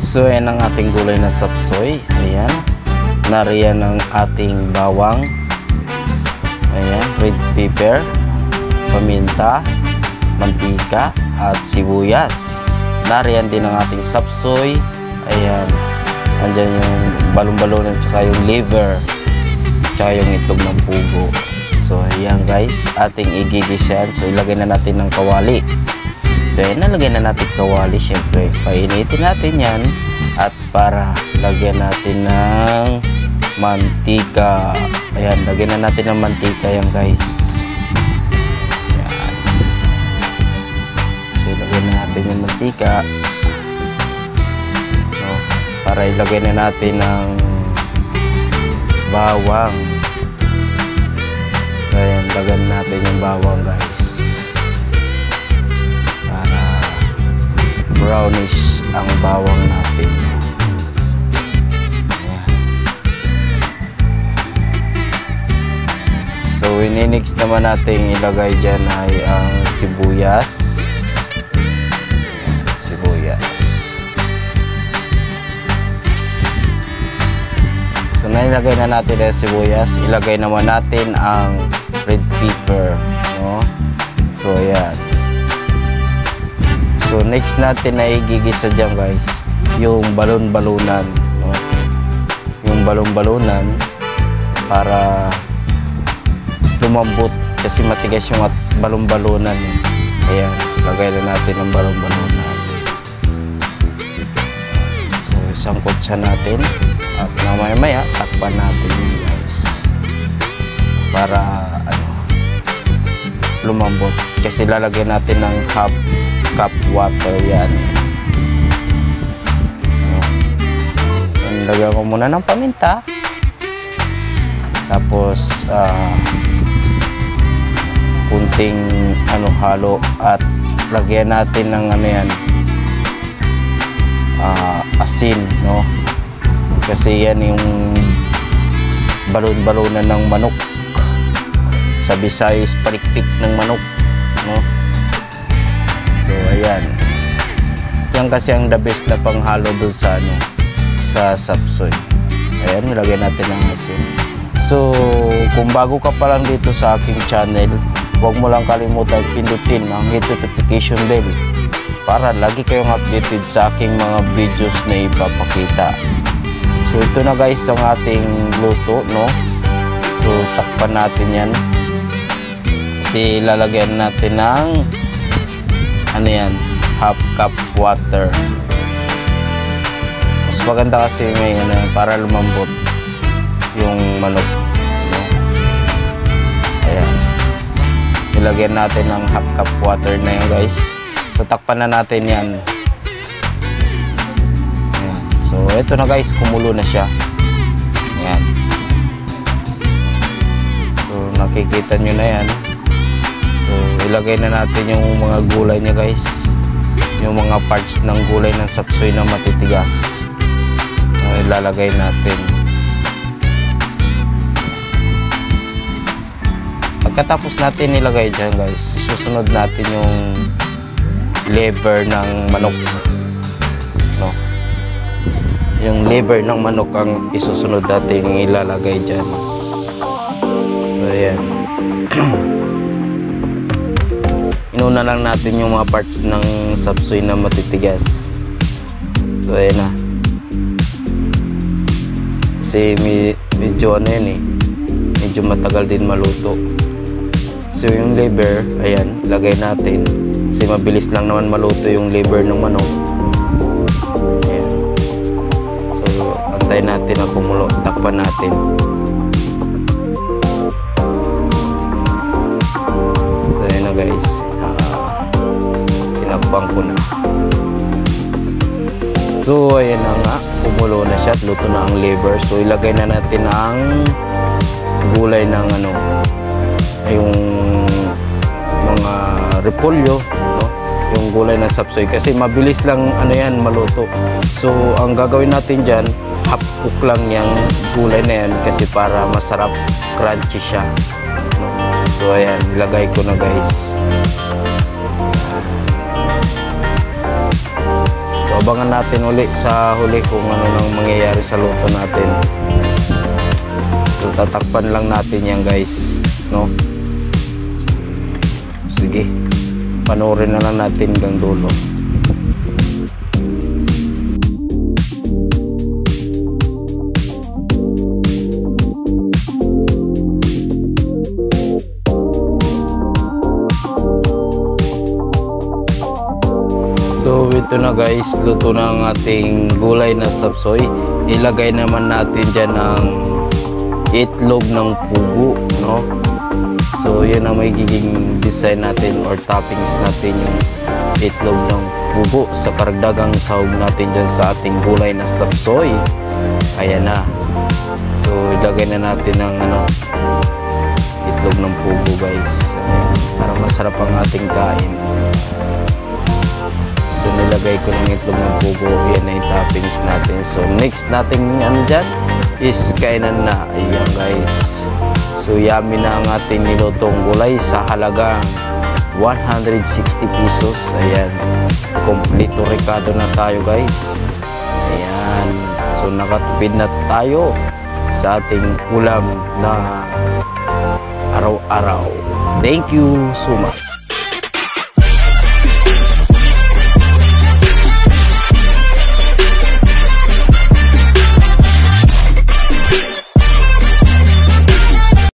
So ayan ang ating gulay na sapsoy. Ayan. Nariyan ang ating bawang. Ayan, red pepper, paminta, mantika, at sibuyas. Nariyan din ang ating sapsoy. Ayan. Andyan yung balon-balonan, tsaka yung liver, tsaka yung itlog ng pugo. So ayan guys, ating igigisan. So ilagay na natin ng kawali. So ayan, nalagay na natin kawali. Syempre, painitin natin yan. At para lagyan natin ng mantika. Ayan, lagyan na natin ng mantika yan guys. Ayan. So ilagay na natin yung mantika. So, para ilagay na natin ng bawang. Ayan, lagyan natin yung bawang guys. Para brownish ang bawang natin. Ayan. So next naman natin ilagay dyan ay ang sibuyas. Sibuyas. So nailagay na natin ang sibuyas, ilagay naman natin ang red pepper, no? So ayan. So next natin na igigisa dyan guys, yung balon-balunan, no? Yung balon-balunan para lumambot kasi matigas yung balon-balunan. Ayan, lagay na natin ang balon-balunan. So isangkot siya natin at mamaya-maya takpan natin yun guys para lumambot kasi lalagyan natin ng half cup water yan. Lagyan ko muna ng paminta, tapos kunting halo at lagyan natin ng yan asin, no? Kasi yan yung balon-balonan ng manok. Sa Visayas, palikpik ng manok, no? So ayan, yan kasi ang the best na panghalo dun sa sa sapsoy. Ayan, nilagyan natin ng asin. So kung bago ka pa lang dito sa aking channel, huwag mo lang kalimutan pindutin ang hit notification bell para lagi kayong updated sa aking mga videos na ipapakita. So ito na guys ang ating luto, no? So takpan natin yan. Kasi lalagyan natin ng yan, half cup water. Mas maganda kasi ngayon para lumambot yung manok, no? Ayan. Ilagyan natin ng half cup water na yan guys. So takpan na natin yan. Ayan. So ito na guys, kumulo na siya. Ayan. So nakikita nyo na yan. So ilagay na natin yung mga gulay niya guys, yung mga parts ng gulay ng sapsoy na matitigas. Ilalagay natin. Pagkatapos natin ilagay dyan guys, susunod natin yung liver ng manok, no? Yung liver ng manok ang isusunod natin yung ilalagay dyan. So ayan. Inuna lang natin yung mga parts ng sapsoy na matitigas. So ayan na. Kasi medyo yan medyo matagal din maluto. So yung liver, ayan, lagay natin. Kasi mabilis lang naman maluto yung liver ng manok. Ayan. So antayin natin na kumulo, takpan natin. So ayan na guys, tinakpan ko na. So ayan na nga, kumulo na siya at luto na ang liver. So ilagay na natin ang gulay ng yung mga repolyo, no? Yung gulay ng sapsoy kasi mabilis lang yan maluto. So ang gagawin natin dyan, half cook lang yung gulay na yan kasi para masarap, crunchy siya, no? So ayan, ilagay ko na guys. So abangan natin uli sa huli kung ano nang mangyayari sa luto natin. So tatakpan lang natin yan guys, no? Sige, panoorin na lang natin hanggang dulo. So ito na guys, luto na ang ating gulay na sapsoy. Ilagay naman natin dyan ang itlog ng pugo, no? So yun ang magiging design natin or toppings natin, yung itlog ng pugo sa karagdagang sahog natin dyan sa ating gulay na sapsoy. Ayan na. So ilagay na natin ang itlog ng pugo guys. Ayan, para masarap ang ating kain. So nilagay ko ng itlog ng pugo, yan na yung toppings natin. So next natin dyan is kainan na. Ayan guys, so yummy na ang ating nilutong gulay sa halagang 160 pesos. Ayan, kompleto rekado na tayo guys. Ayan, so nakatipid na tayo sa ating ulam na araw-araw. Thank you so much.